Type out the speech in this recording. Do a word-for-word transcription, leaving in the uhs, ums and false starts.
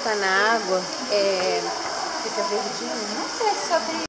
colocar na água, é... Fica verdinho? Não sei se só tem